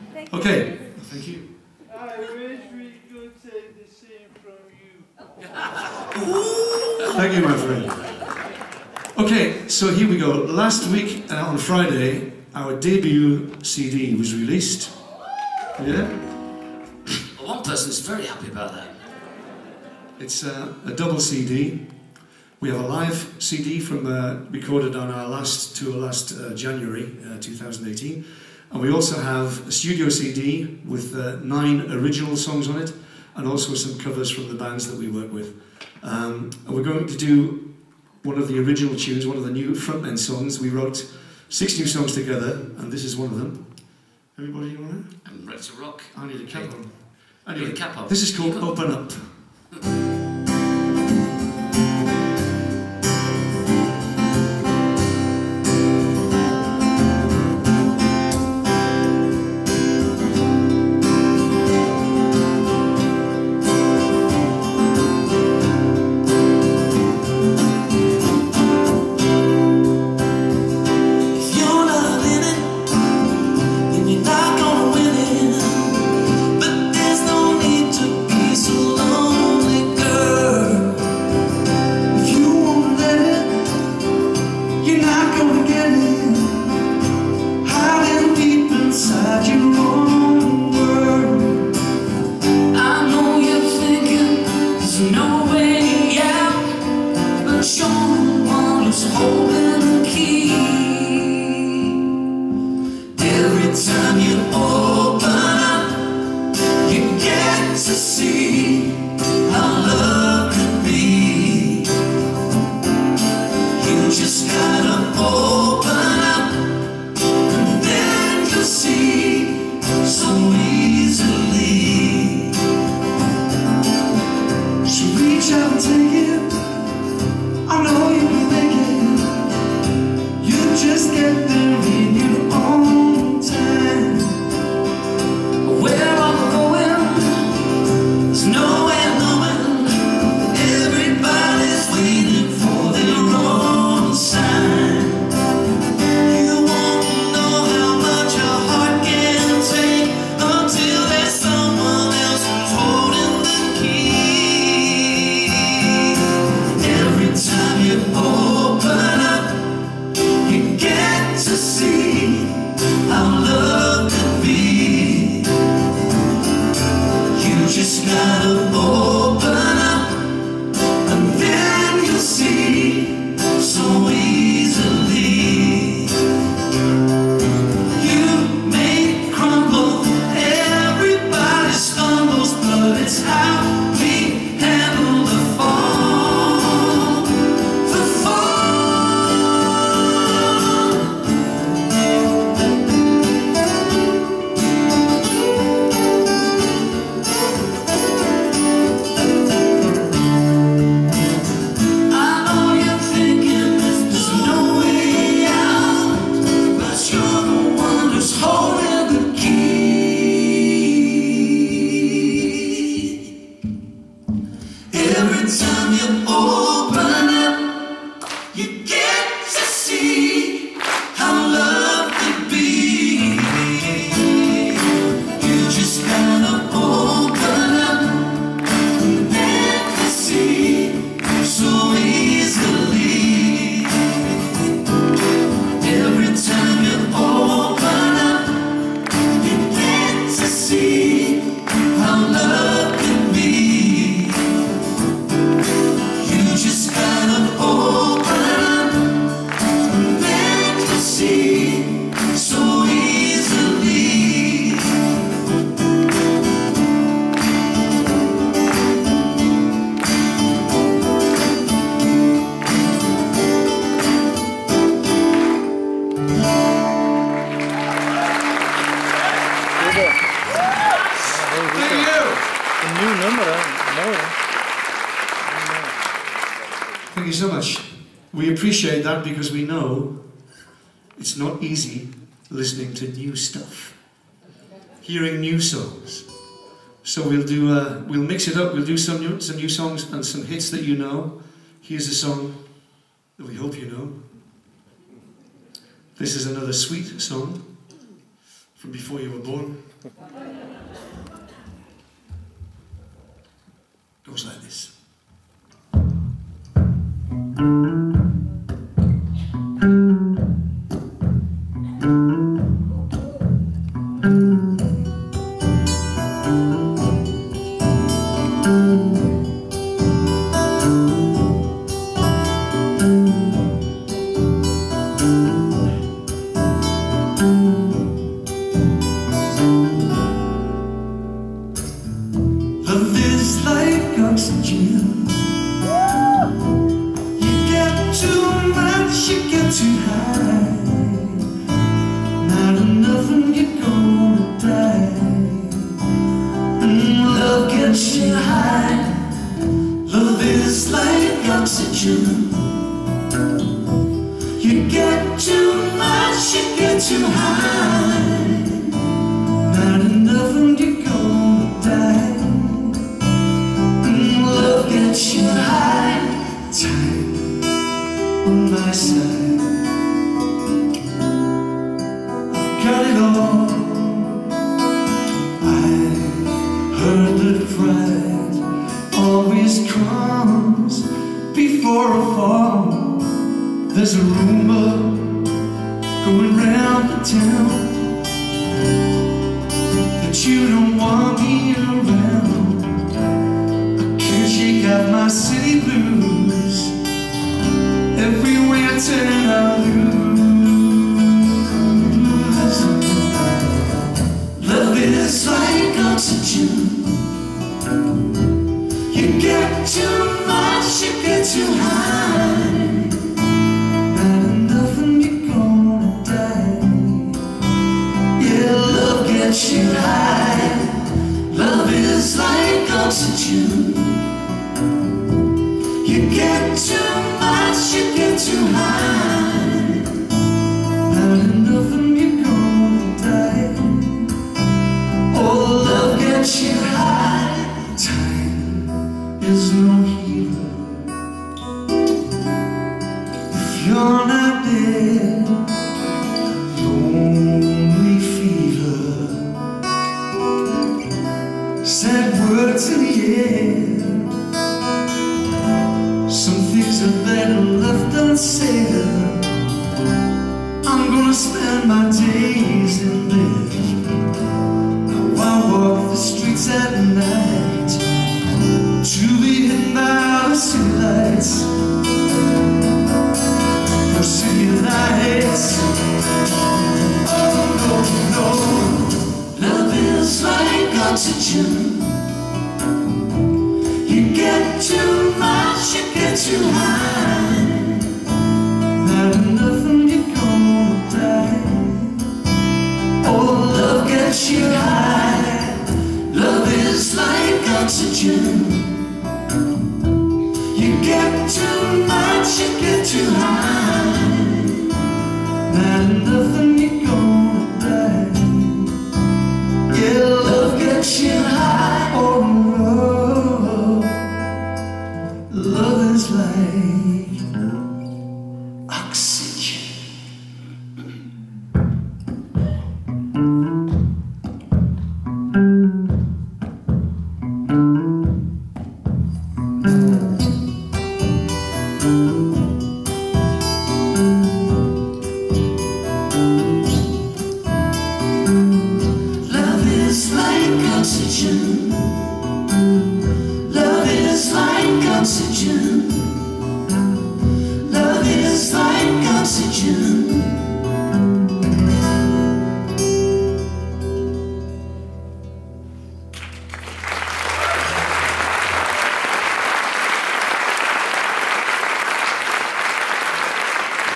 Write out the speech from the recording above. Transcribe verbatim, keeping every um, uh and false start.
Okay, thank you. I wish we could say the same from you. Thank you, my friend. Okay, so here we go. Last week uh, on Friday, our debut C D was released. Yeah? Well, one person's very happy about that. It's uh, a double C D. We have a live C D from uh, recorded on our last tour last uh, January uh, two thousand eighteen, and we also have a studio C D with uh, nine original songs on it, and also some covers from the bands that we work with. Um, and we're going to do one of the original tunes, one of the new frontmen songs. We wrote six new songs together, and this is one of them. Everybody, you want it? I'm ready to rock. I need a cap on. Anyway, Anyway, cap on. this is called Open Up. Thank you so much. We appreciate that because we know it's not easy listening to new stuff, hearing new songs. So we'll do, uh, we'll mix it up. We'll do some new, some new songs and some hits that you know. Here's a song that we hope you know. This is another sweet song from before you were born. Goes like this. Love is like oxygen. You get too much, you get too high. Not enough and you're gonna die. Mm, love gets you high. Love is like oxygen. You get too much, you get too high. Not enough and you're gonna die. Love gets you high. Time on my side. I've got it all. I've heard that pride always comes before a fall. There's a rumor going round the town that you don't want me around. She got my city blues. Everywhere I turn I lose. Love is like oxygen. You get too much, you get too high. Not enough and you're gonna die. Yeah, love gets you high. Love is like oxygen. You get too much, you get too high. Not enough and you're gonna die. Oh, love gets you high. Time is no healer. If you're not dead, lonely fever. Sad words in the air. Some things are better left unsaid. I'm gonna spend my days in bed. Now I walk the streets at night to be hidden by the city lights. No city lights. Oh no, no. Love is like oxygen. You get too much, you get too high. Not enough and you're gonna die. Oh, love gets you high. Love is like oxygen. You get too much, you get too high. Not enough and you're gonna die. Yeah, love gets you high. Oh, love. Love is like oxygen. Love is like oxygen. Love is like oxygen.